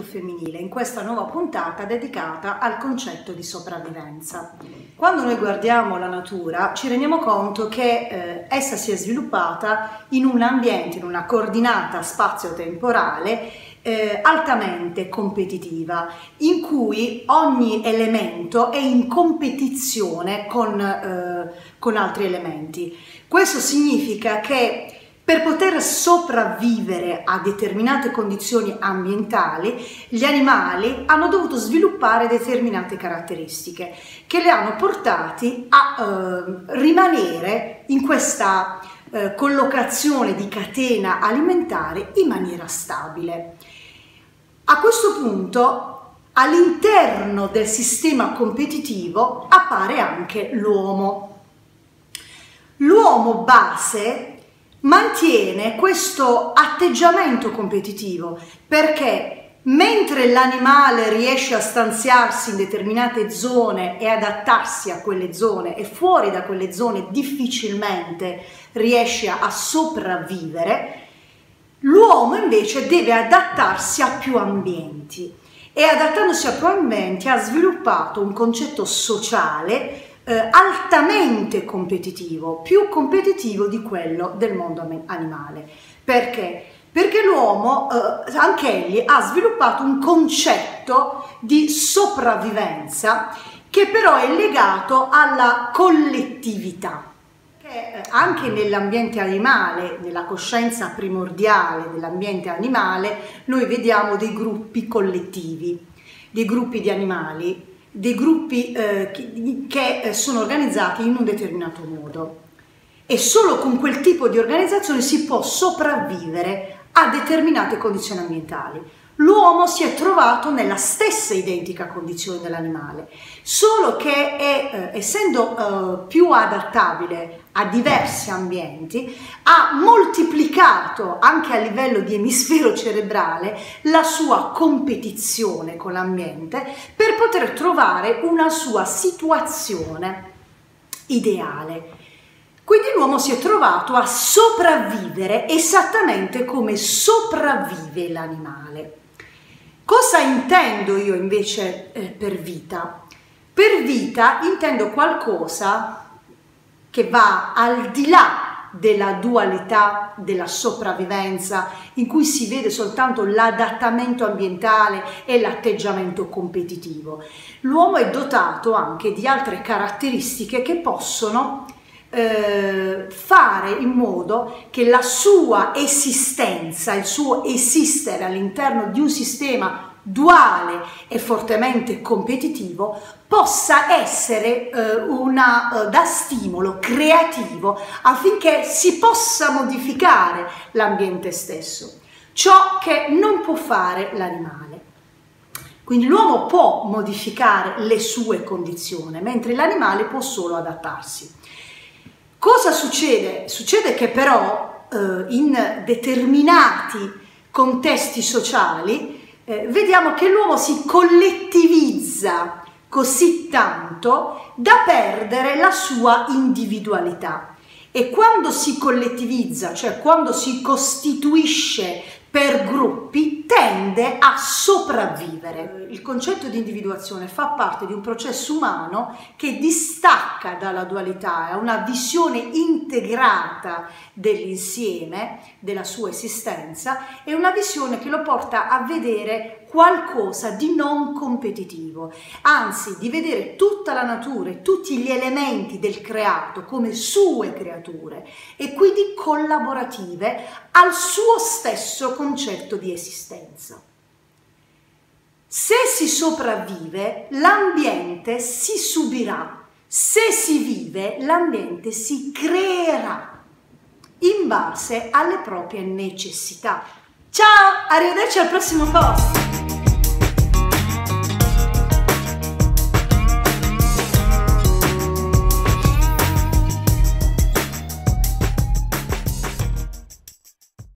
femminile in questa nuova puntata dedicata al concetto di sopravvivenza. Quando noi guardiamo la natura ci rendiamo conto che essa si è sviluppata in un ambiente, in una coordinata spazio-temporale altamente competitiva, in cui ogni elemento è in competizione con altri elementi. Questo significa che per poter sopravvivere a determinate condizioni ambientali, gli animali hanno dovuto sviluppare determinate caratteristiche che li hanno portati a rimanere in questa collocazione di catena alimentare in maniera stabile. A questo punto, all'interno del sistema competitivo appare anche l'uomo. L'uomo base mantiene questo atteggiamento competitivo perché mentre l'animale riesce a stanziarsi in determinate zone e adattarsi a quelle zone e fuori da quelle zone difficilmente riesce a sopravvivere, l'uomo invece deve adattarsi a più ambienti e adattandosi a più ambienti ha sviluppato un concetto sociale altamente competitivo, più competitivo di quello del mondo animale. Perché? Perché l'uomo, anch'egli, ha sviluppato un concetto di sopravvivenza che però è legato alla collettività. Anche nell'ambiente animale, nella coscienza primordiale dell'ambiente animale, noi vediamo dei gruppi collettivi, dei gruppi di animali, dei gruppi che sono organizzati in un determinato modo e solo con quel tipo di organizzazione si può sopravvivere a determinate condizioni ambientali. L'uomo si è trovato nella stessa identica condizione dell'animale, solo che essendo più adattabile a diversi ambienti, ha moltiplicato anche a livello di emisfero cerebrale la sua competizione con l'ambiente per poter trovare una sua situazione ideale. Quindi l'uomo si è trovato a sopravvivere esattamente come sopravvive l'animale. Cosa intendo io invece per vita? Per vita intendo qualcosa che va al di là della dualità della sopravvivenza, in cui si vede soltanto l'adattamento ambientale e l'atteggiamento competitivo. L'uomo è dotato anche di altre caratteristiche che possono fare in modo che la sua esistenza, il suo esistere all'interno di un sistema duale e fortemente competitivo possa essere da stimolo creativo affinché si possa modificare l'ambiente stesso, ciò che non può fare l'animale. Quindi l'uomo può modificare le sue condizioni, mentre l'animale può solo adattarsi. Cosa succede? Succede che però in determinati contesti sociali vediamo che l'uomo si collettivizza così tanto da perdere la sua individualità. E quando si collettivizza, cioè quando si costituisce per gruppi, tende a sopravvivere. Il concetto di individuazione fa parte di un processo umano che distacca dalla dualità, è una visione integrata dell'insieme, della sua esistenza, è una visione che lo porta a vedere qualcosa di non competitivo, anzi di vedere tutta la natura e tutti gli elementi del creato come sue creature e quindi collaborative al suo stesso concetto di esistenza. Se si sopravvive, l'ambiente si subirà, se si vive, l'ambiente si creerà in base alle proprie necessità. Ciao, arrivederci al prossimo post!